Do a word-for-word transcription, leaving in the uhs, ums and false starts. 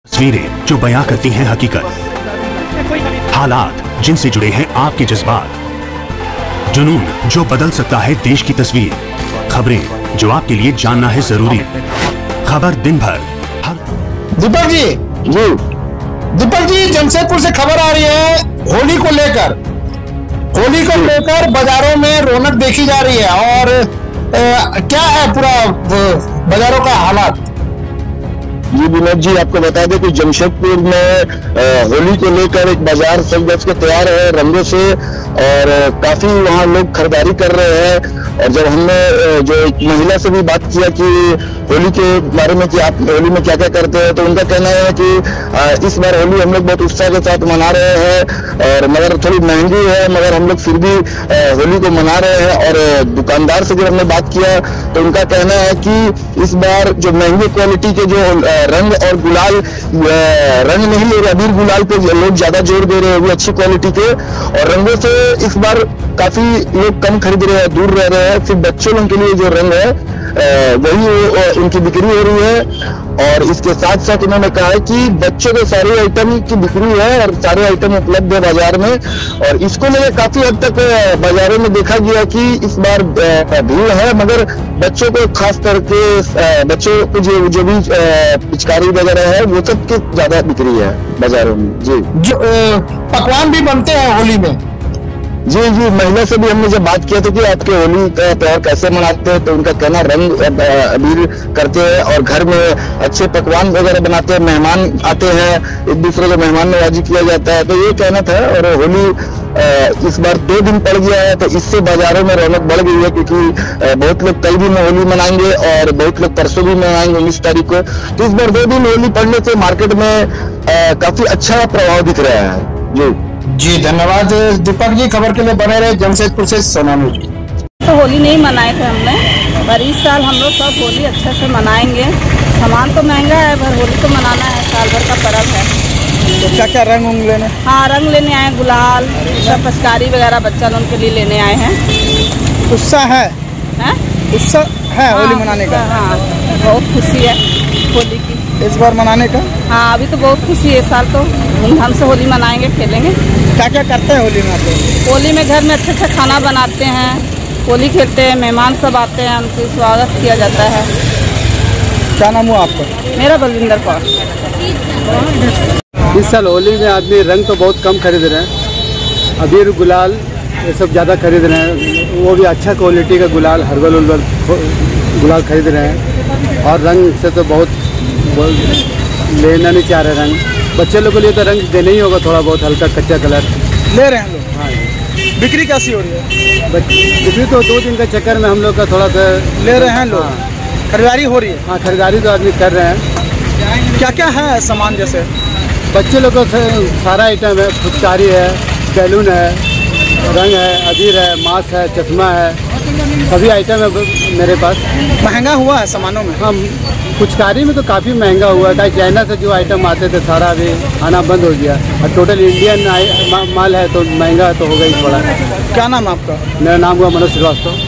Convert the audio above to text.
तस्वीरें जो बयां करती हैं हकीकत, हालात जिनसे जुड़े हैं आपके जज्बात, जुनून जो बदल सकता है देश की तस्वीर, खबरें जो आपके लिए जानना है जरूरी। खबर दिन भर। दीपक जी जी दीपक जी जमशेदपुर से खबर आ रही है होली को लेकर होली को लेकर बाजारों में रौनक देखी जा रही है और आ, क्या है पूरा बाजारों का हालात? जी विनोद जी, आपको बता दें कि जमशेदपुर में होली को लेकर एक बाजार सज धज के तैयार है रंगों से, और काफी वहाँ लोग खरीदारी कर रहे हैं। और जब हमने जो एक महिला से भी बात किया कि होली के बारे में कि आप होली में क्या क्या करते हैं, तो उनका कहना है कि इस बार होली हम लोग बहुत उत्साह के साथ मना रहे हैं, और मगर थोड़ी महंगी है, मगर हम लोग फिर भी होली को मना रहे हैं। और दुकानदार से जब हमने बात किया तो उनका कहना है कि इस बार जो महंगी क्वालिटी के जो रंग और गुलाल, रंग नहीं ले रहे, अबीर गुलाल पे लोग ज्यादा जोर दे रहे हैं, वो अच्छी क्वालिटी के, और रंगों से इस बार काफी लोग कम खरीद रहे हैं, दूर रह रहे हैं। फिर बच्चों लोगों के लिए जो रंग है वही उनकी बिक्री हो रही है। और इसके साथ साथ उन्होंने कहा है कि बच्चों के सारे आइटम की बिक्री है और सारे आइटम उपलब्ध है बाजार में, और इसको लेकर काफी हद तक बाजारों में देखा गया कि इस बार भीड़ है, मगर बच्चों को खास करके बच्चों को जो जो भी पिचकारी वगैरह है वो सब की ज्यादा बिक्री है बाजारों में। जी जो पकवान भी बनते हैं होली में? जी जी महिला से भी हमने जब बात किया था कि आपके होली का त्योहार कैसे मनाते हैं, तो उनका कहना रंग अबीर करते हैं और घर में अच्छे पकवान वगैरह बनाते हैं, मेहमान आते हैं, एक दूसरे को मेहमान नवाजी किया जाता है, तो ये कहना था। और होली इस बार दो दिन पड़ गया है, तो इससे बाजारों में रौनक बढ़ गई है, क्योंकि बहुत लोग कल भी होली मनाएंगे और बहुत लोग परसों भी मनाएंगे उन्नीस तारीख को। तो इस बार दो दिन होली पड़ने से मार्केट में काफी अच्छा प्रभाव दिख रहा है। जी जी धन्यवाद दीपक जी, खबर के लिए बने रहे जमशेदपुर से सोनानू जी। तो होली नहीं मनाए थे हमने, पर इस साल हम लोग सब होली अच्छे से मनाएंगे। सामान तो महंगा है, पर होली तो मनाना है, साल भर का पर्व है। तो क्या क्या रंग उंग लेने? हाँ, रंग लेने आए, गुलाल, सब पिचकारी वगैरह बच्चा लोगों के लिए लेने आए हैं। उत्साह है? उत्साह है होली मनाने का? हाँ, बहुत खुशी है होली की इस बार मनाने का। हाँ, अभी तो बहुत खुशी है, इस साल तो धूमधाम से होली मनाएंगे, खेलेंगे। क्या क्या करते हैं होली में? होली में घर में अच्छा अच्छा खाना बनाते हैं, होली खेलते हैं, मेहमान सब आते हैं, उनकी स्वागत किया जाता है। क्या नाम हुआ आपका? मेरा बलविंदर कौर। इस साल होली में आदमी रंग तो बहुत कम खरीद रहे हैं, अबीर गुलाल ये सब ज़्यादा खरीद रहे हैं, वो भी अच्छा क्वालिटी का गुलाल, हर्बल उर्बल गुलाल खरीद रहे हैं। और रंग से तो बहुत लेना नहीं चाह रहे रंग, बच्चे लोगों के लिए तो रंग देना ही होगा, थोड़ा बहुत हल्का कच्चा कलर ले रहे हैं लोग। हाँ, बिक्री कैसी हो रही है? बिक्री तो दो दिन का चक्कर में हम लोग का थोड़ा सा ले रहे हैं लोग। हाँ। खरीदारी हो रही है? हाँ, खरीदारी तो आदमी कर रहे हैं। क्या क्या है सामान? जैसे बच्चे लोगों से सारा आइटम है, फुचकारी है, बैलून है, रंग है, अबीर है, मास्क है, चश्मा है, सभी आइटम है मेरे पास। महंगा हुआ है सामानों में? हाँ, फुचकारी में तो काफ़ी महंगा हुआ है, चाइना से जो आइटम आते थे सारा अभी आना बंद हो गया, और टोटल इंडियन मा, माल है तो महंगा तो होगा ही थोड़ा। क्या नाम आपका? मेरा नाम हुआ मनोज श्रीवास्तव।